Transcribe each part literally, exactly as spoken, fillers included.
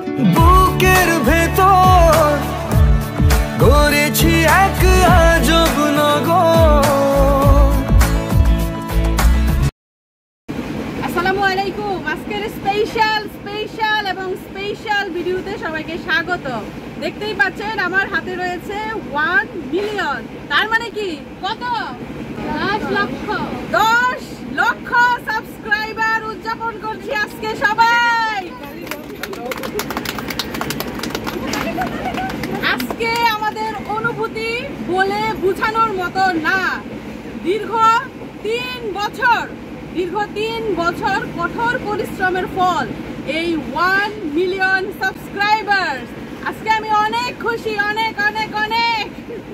বুকের ভেতর গড়েছি এক আজব নগর। আসসালামু আলাইকুম। আজকের স্পেশাল স্পেশাল এবং স্পেশাল ভিডিওতে সবাইকে স্বাগত। দেখতেই পাচ্ছেন আমার হাতে রয়েছে ওয়ান মিলিয়ন। তার মানে কি কত? দশ লক্ষ দশ লক্ষ সাবস্ক্রাইবার উদযাপন করছি আজকে সবাই। আজকে আমাদের অনুভূতি বলে বোঝানোর মতো না। দীর্ঘ তিন বছর দীর্ঘ তিন বছর কঠোর পরিশ্রমের ফল এই ওয়ান মিলিয়ন সাবস্ক্রাইবার। আজকে আমি অনেক খুশি, অনেক অনেক অনেক।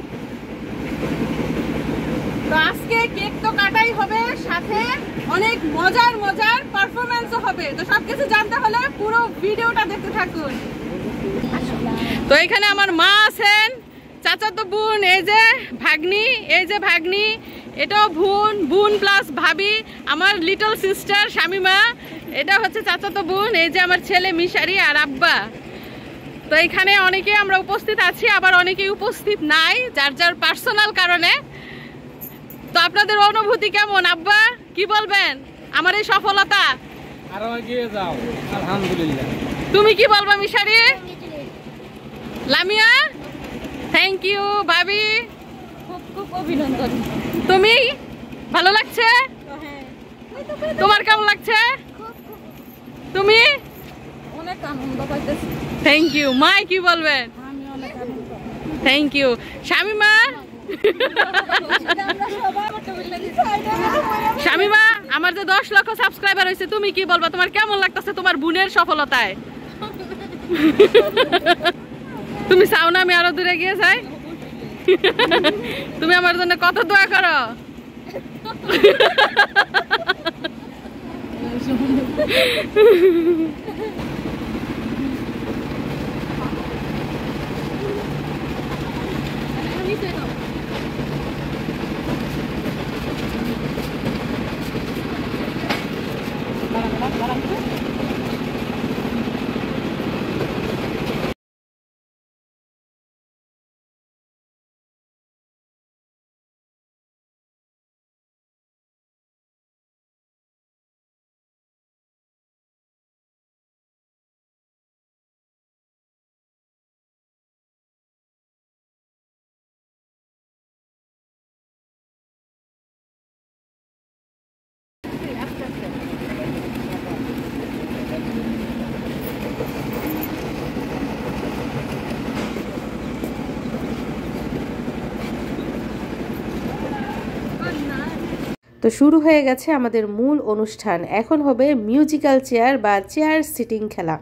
তো আজকে কেক তো কাটাই হবে, সাথে অনেক মজার মজার পারফরমেন্সও হবে। তো সবকিছু জানতে হলে পুরো ভিডিওটা দেখতে থাকুন। তো এখানে আমার মা আছেন, চাচাতো বোন, এই যে ভাগ্নি, এই যে ভাগ্নি, এটাও বোন, বোন প্লাস ভাবি, আমার লিটল সিস্টার শামিমা, এটা হচ্ছে চাচাতো বোন, এই যে আমার ছেলে মিশারি আর আব্বা। তো এখানে অনেকে আমরা উপস্থিত আছি, আবার অনেকেই উপস্থিত নাই যার যার পার্সোনাল কারণে। তো আপনাদের অনুভূতি কেমন আব্বা, কি বলবেন আমার এই সফলতা? আরো এগিয়ে যাও, আলহামদুলিল্লাহ। তুমি কি বলবা মিশারি? Lamia thank you. ভাবি খুব খুব অভিনন্দন। তুমি ভালো লাগছে? তোমার কেমন লাগছে? তুমি? অনেক আনন্দ পাইতেছি। Thank you. মা কি বলবেন? আমি অনেক আনন্দ। Thank you. শামিমা? শামিমা, আমার যে দশ লক্ষ সাবস্ক্রাইবার হয়েছে, তুমি কি বলবা? তোমার কেমন লাগতেছে তোমার বোনের সফলতায়? তুমি চাও না আমি আরো দূরে গিয়ে যাই? তুমি আমার জন্য কত দোয়া করো। তো শুরু হয়ে গেছে আমাদের মূল অনুষ্ঠান। এখন হবে মিউজিক্যাল চেয়ার বা চেয়ার সিটিং খেলা।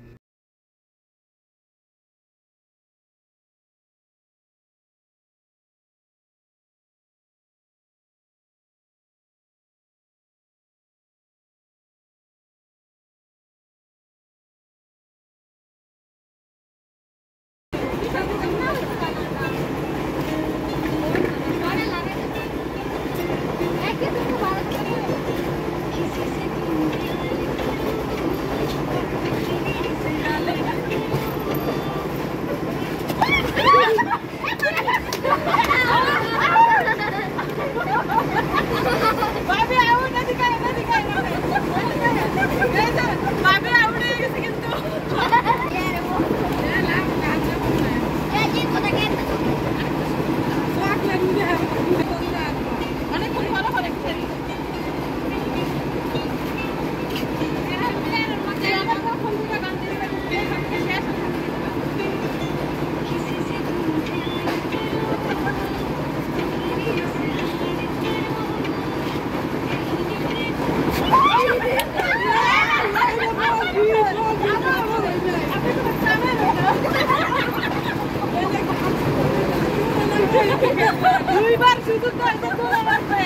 দুইবার শুধু তো এটা তোলা লাগবে।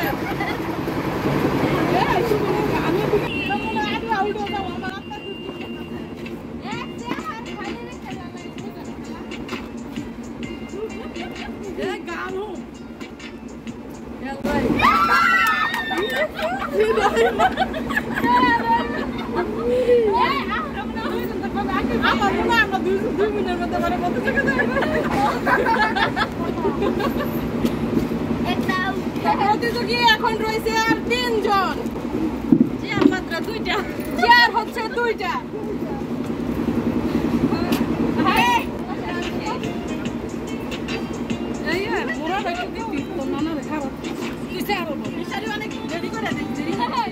আমি আগে আউট হয়ে যাবো, আমার আপনার গান হোক আমার মনে হয় আমরা দুই দুই মিনিটের মধ্যে মানে কত টাকা দেবো প্রতিযোগী এখন রয়েছে আর তিনজন, চেয়ার মাত্র দুইটা, চেয়ার হচ্ছে দুইটা। অনেক রেডি করে দিচ্ছি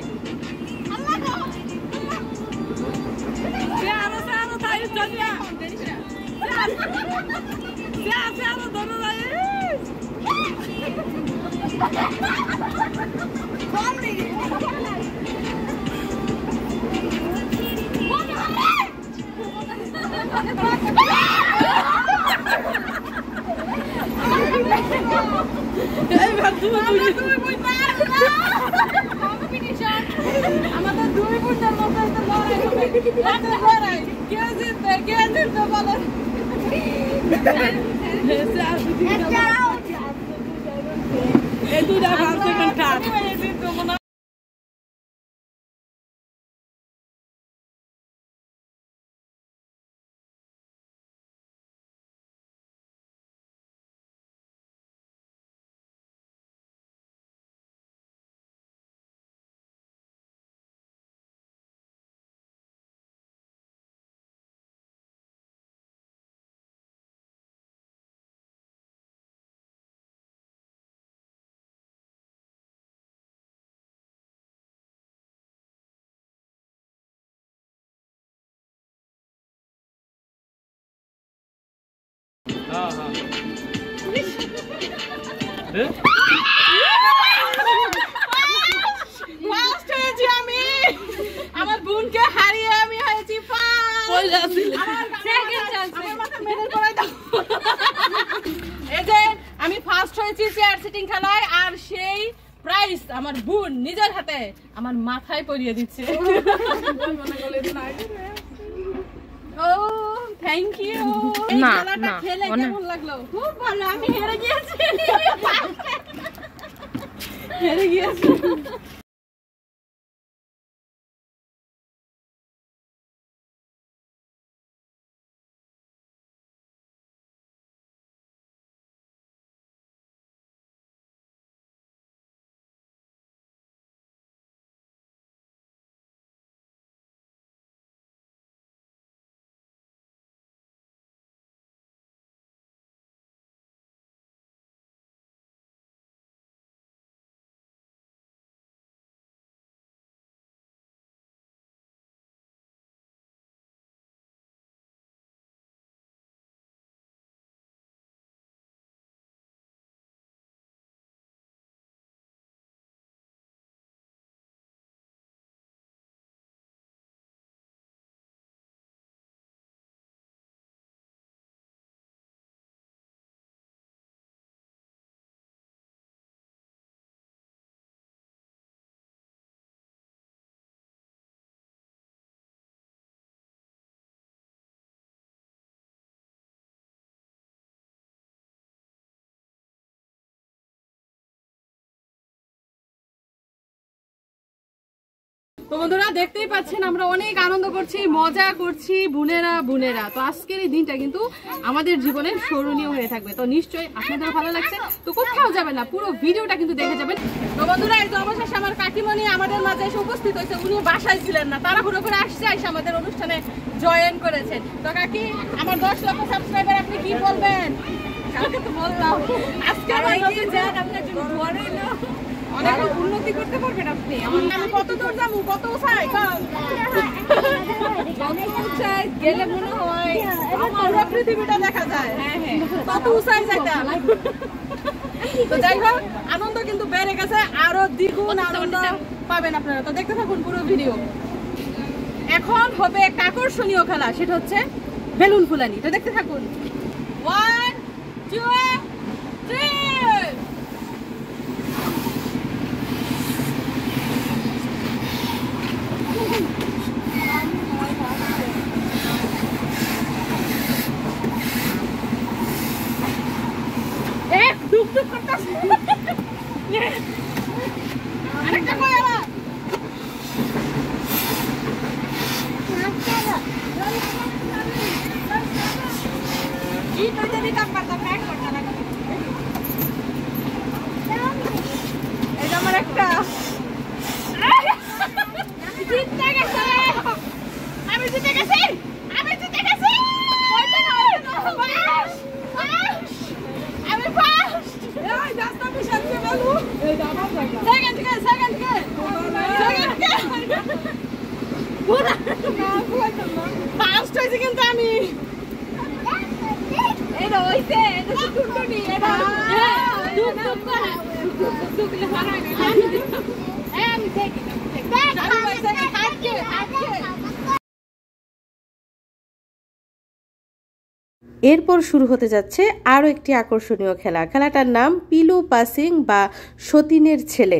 আমাদের দুই বোনের মধ্যে একটা লড়াই হবে, একটা লড়াই কে জিতবে কে জিতবে বলেন। এই দুইটা ফার্স্ট সেকেন্ড থার্ড জিতবে মনে হয়। হ্যাঁ হ্যাঁ ফার্স্ট হয়েছি আমি, আমার বোনকে হারিয়ে আমি হয়েছি ফার্স্ট। আমার মাথা মেডেল পরাই দাও। এই যে আমি ফার্স্ট হয়েছি চেয়ার সিটিং খেলায়, আর সেই প্রাইজ আমার বোন নিজের হাতে আমার মাথায় পরিয়ে দিচ্ছে। ও থ্যাংক ইউ। এই খেলাটা খেলে কেমন লাগলো? খুব ভালো, আমি হেরে গিয়েছি হেরে গিয়েছি। তো বন্ধুরা দেখতেই পাচ্ছেন আমরা অনেক আনন্দ করছি, মজা করছি বোনেরা বোনেরা। তো আজকের এই দিনটা কিন্তু আমাদের জীবনের স্মরণীয় হয়ে থাকবে। তো নিশ্চয়ই আপনাদের ভালো লাগছে, তো কোথাও যাবেন না, পুরো ভিডিওটা কিন্তু দেখে যাবেন। তো বন্ধুরা এই যে অবশেষে আমার কাকিমণি আমাদের মাঝে এসে উপস্থিত হয়েছে। উনি বাসায় ছিলেন না, তাড়াহুড়ো করে আসছে, এসে আমাদের অনুষ্ঠানে জয়েন করেছেন। তো কাকি, আমার দশ লক্ষ সাবস্ক্রাইবার আপনি কি বলবেন? কালকে তো বললাম, আজকে অনেক উন্নতি করতে পারবেন আপনি। আমি কত দূর যাবো, কত উঁচাই গেলে মনে হয় পুরো পৃথিবীটা দেখা যায়। হ্যাঁ হ্যাঁ, কত উঁচাই যাইতাম। তো যাই হোক, আনন্দ কিন্তু বেড়ে গেছে, আরো দ্বিগুণ আনন্দ পাবেন আপনারা। তো দেখতে থাকুন পুরো ভিডিও। এখন হবে একটা আকর্ষণীয় খেলা, সেটা হচ্ছে বেলুন ফুলানি। তো দেখতে থাকুন। One two three. আরেকটা কই আবার। এটা আমার একটা জিতে গেছে আমি জিতে গেছি আমি জিতে গেছি আমি ফার্স্ট এই রাস্তা পিছাতে বলু এই দাবা জায়গা সেকেন্ড কে সেকেন্ড কে সেকেন্ড কে পুরা না পুরা ফার্স্ট হইছে কিন্তু আমি এটা হইছে এটা টুটুনি এটা দুক দুক করে দুক দুক করে মারা গেল এই আমি দেখি দেখ আমি হইছে আজকে আজকে এরপর শুরু হতে যাচ্ছে আরও একটি আকর্ষণীয় খেলা। খেলাটার নাম পিলু পাসিং বা সতীনের ছেলে।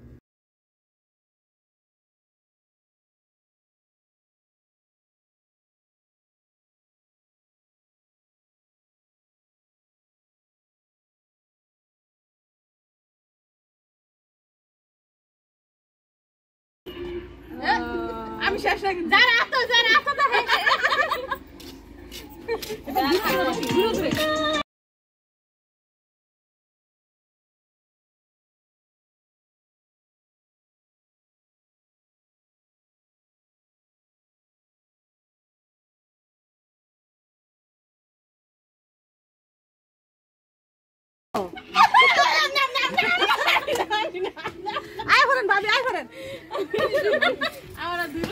আমি শেষ না যারা আতো যারা আতো তো এটা ঘুরে ঘুরে আয় করেন ভাবি আয় করেন আমরা দুটো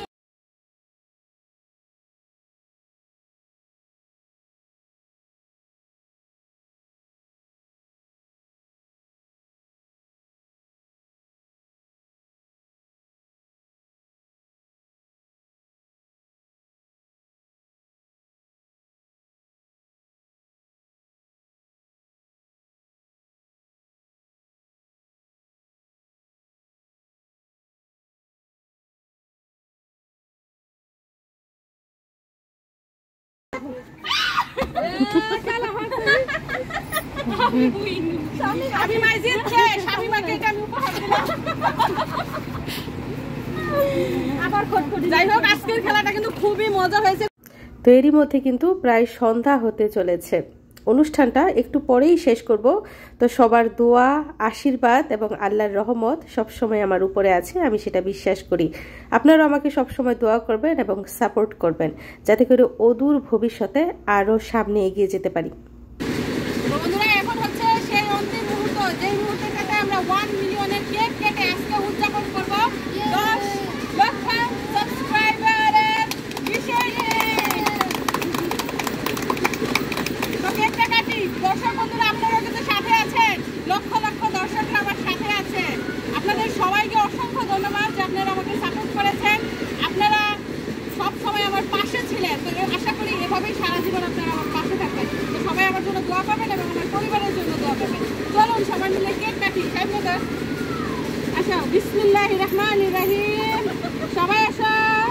আমি মাই জিতছে স্বামী মাকে এটা আমি উপহার দিলাম আবার খটখটি যাই হোক আজকের খেলাটা কিন্তু খুবই মজা হয়েছে। তো এরই মধ্যে কিন্তু প্রায় সন্ধ্যা হতে চলেছে। অনুষ্ঠানটা একটু পরেই শেষ করব। তো সবার দোয়া আশীর্বাদ এবং আল্লাহর রহমত সবসময় আমার উপরে আছে, আমি সেটা বিশ্বাস করি। আপনারাও আমাকে সবসময় দোয়া করবেন এবং সাপোর্ট করবেন যাতে করে অদূর ভবিষ্যতে আরও সামনে এগিয়ে যেতে পারি। বন্ধুরা এখন হচ্ছে সেই অন্তিম মুহূর্ত, যে মুহূর্তটাতে আমরা ওয়ান মিলিয়নের কেক কেটে আজকে উদযাপন করবো দশ লক্ষ সাবস্ক্রাইবারের বিষয়ে। তো কেকটা কাটি। দর্শক বন্ধুরা আপনারা কিন্তু সাথে আছেন, লক্ষ লক্ষ দর্শকরা আমার সাথে আছে। আপনাদের সবাইকে অসংখ্য ধন্যবাদ যে আপনারা আমাকে সাপোর্ট করেছেন, আপনারা সব সময় আমার পাশে ছিলেন। তো আশা করি এভাবেই সারা জীবন আপনারা আমার পাশে থাকবেন। তো সবাই আমার জন্য দোয়া পাবেন এবং আমার পরিবারের জন্য দোয়া পাবেন। চলুন সবাই মিলে কেক কাটি। আচ্ছা বিসমিল্লাহির রহমানির রহিম। সবাই আসো।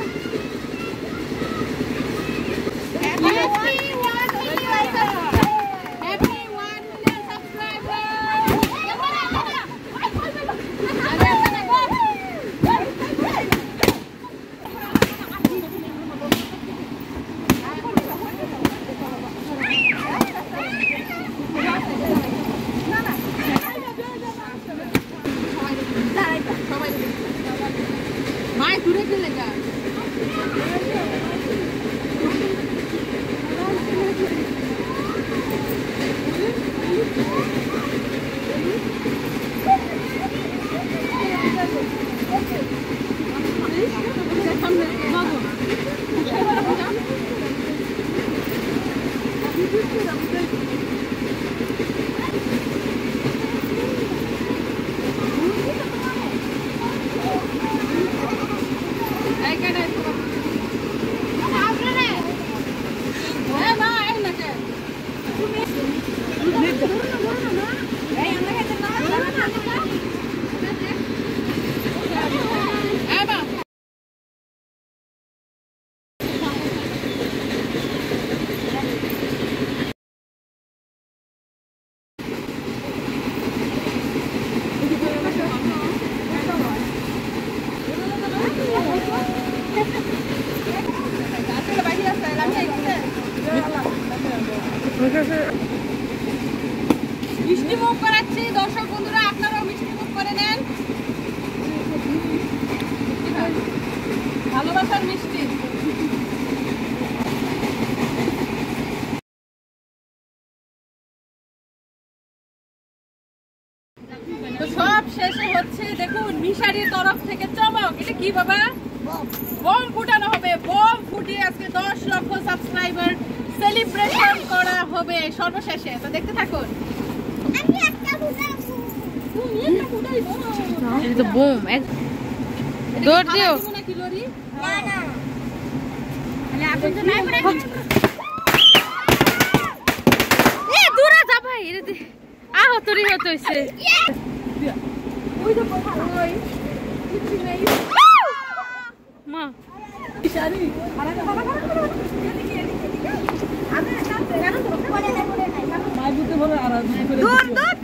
মায় দূরে গেলে যা মিষ্টি মুখ করাচ্ছি দর্শক বন্ধুরা, আপনারাও মিষ্টি মুখ করে নেন। ভালোবাসার মিষ্টি। তো সব শেষে হচ্ছে দেখুন মিশারির তরফ থেকে চমক। এটা কি বাবা? বম ফুটানো হবে। বম ফুটিয়ে আজকে দশ লক্ষ সাবস্ক্রাইবার সেলিব্রেশন করা হবে সর্বশেষে। তো দেখতে থাকুন। আমি একটা ফুটাবো। তুমি একটা ফুটাইবো। এটা তো বুম এক দৌড় দিও না কি লরি? না না আরে আপনি তো নাই পড়ে এ দূরে যা ভাই এরে আহ তোরি হত হইছে ওই তো কথা ওই কিছু নাই মা মিশারি আরে বাবা বাবা এদিকে এদিকে এদিকে আমি না কেন তো পড়ে নাই পড়ে নাই মাই বুতে বলে আর দূর দূর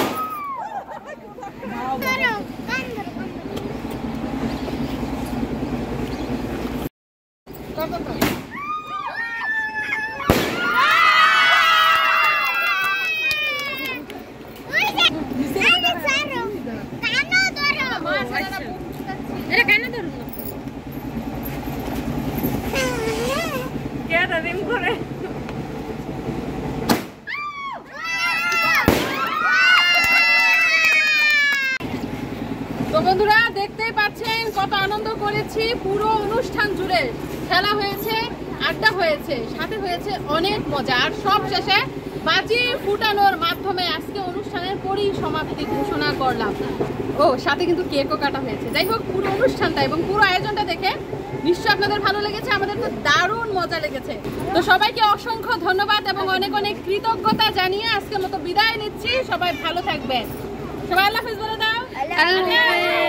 এটা কেন ধরুন কে রিম করে তো বন্ধুরা দেখতেই পাচ্ছেন কত আনন্দ করেছি পুরো অনুষ্ঠান জুড়ে। খেলা হয়েছে, আড্ডা হয়েছে, সাথে হয়েছে অনেক মজা। আর সব শেষে বাজি ফুটানোর মাধ্যমে আজকে অনুষ্ঠানের পরিসমাপ্তি ঘোষণা করলাম। ও সাথে কিন্তু কেকও কাটা হয়েছে। যাই হোক পুরো অনুষ্ঠানটা এবং পুরো আয়োজনটা দেখে নিশ্চয়ই আপনাদের ভালো লেগেছে, আমাদের তো দারুণ মজা লেগেছে। তো সবাইকে অসংখ্য ধন্যবাদ এবং অনেক অনেক কৃতজ্ঞতা জানিয়ে আজকের মতো বিদায় নিচ্ছি। সবাই ভালো থাকবেন। সবাই আল্লাহ হাফেজ বলে দাও। আল্লাহ